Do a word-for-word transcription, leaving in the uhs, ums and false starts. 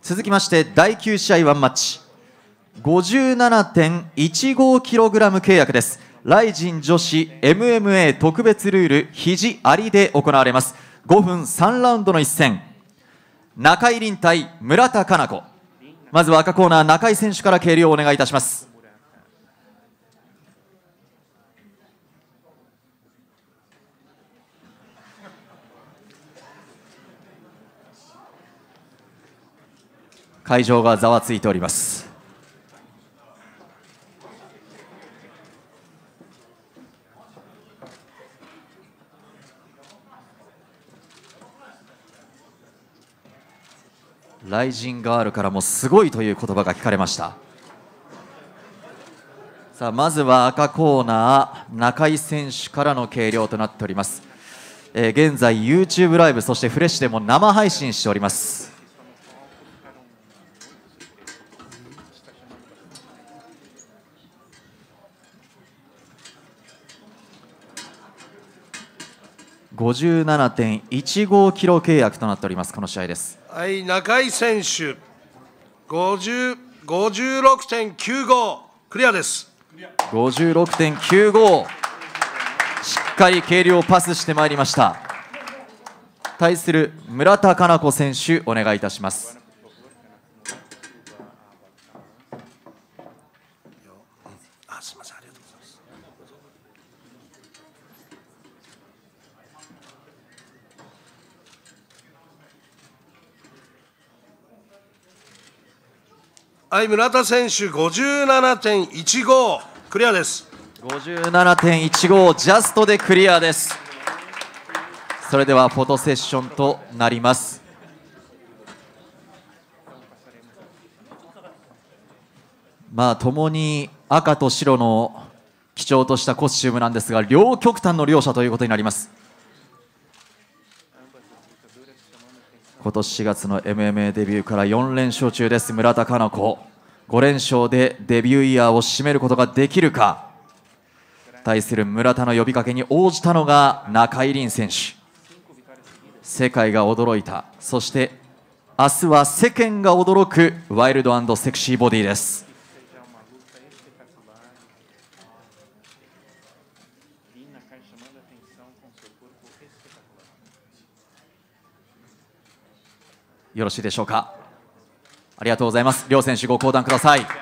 続きましてだいきゅう試合ワンマッチ ごじゅうななてんいちごキログラム 契約です。ライジン女子 エムエムエー 特別ルール肘ありで行われます。ごふんさんラウンドの一戦、中井凛対村田佳菜子。まずは赤コーナー中井選手から計量をお願いいたします。会場がざわついております。ライジンガールからもすごいという言葉が聞かれました。さあまずは赤コーナー中井選手からの計量となっております。えー、現在 YouTube ライブそしてフレッシュでも生配信しております。ごじゅうななてんいちごキロ契約となっております。この試合です。 はい、中井選手、ごじゅう、ごじゅうろくてんきゅうご、クリアです。 ごじゅうろくてんきゅうご、しっかり計量をパスしてまいりました。対する村田佳菜子選手、お願いいたします。 あ、すみません、ありがとうございます。はい、村田選手、ごじゅうななてんいちご、クリアです。 ごじゅうななてんいちご、ジャストでクリアです。それではフォトセッションとなります。まあ共に赤と白の基調としたコスチュームなんですが、両極端の両者ということになります。今年しがつの エムエムエー デビューからよんれんしょう中です。村田佳菜子、ごれんしょうでデビューイヤーを締めることができるか。対する村田の呼びかけに応じたのが中井凛選手。世界が驚いた、そして明日は世間が驚くワイルド&セクシーボディです。よろしいでしょうか。ありがとうございます。両選手ご降壇ください。